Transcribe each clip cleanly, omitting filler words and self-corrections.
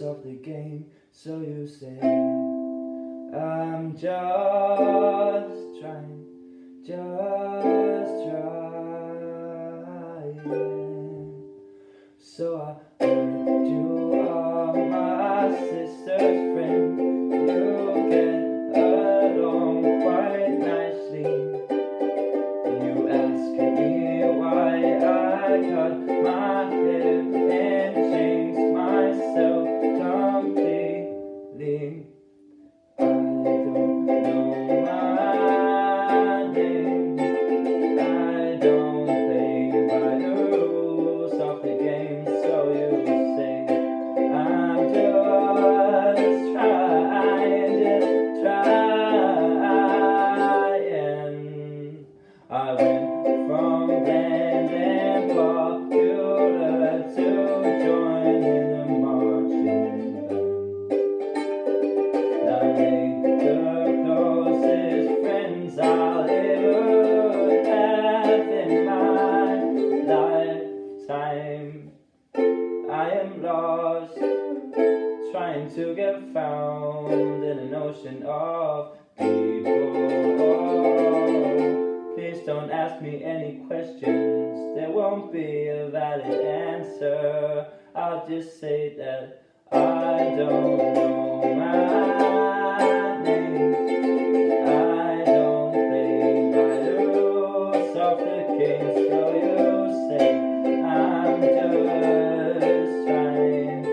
rules of the game, so you say. I'm just trying, so I heard you are my sister's friend. You get along quite nicely. You ask me why I cut my hair and changed myself completely. I don't know my name. I don't play by the rules of the game, so you say. I'm just trying. I went from bland and popular to join in the marching band. I made the closest friends I'll ever have in my lifetime. I am lost, trying to get found in an ocean of people. Please don't ask me any questions, there won't be a valid answer. I'll just say that I don't know my name. I don't play by the rules of the game, so you say. I'm just trying.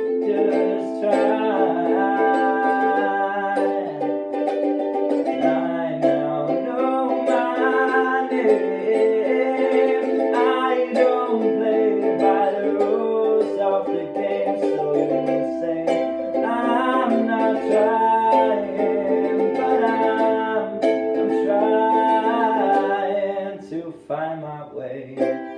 I now know my name. I don't play by the rules of the game, so you say. I'm not trying, but I'm trying to find my way.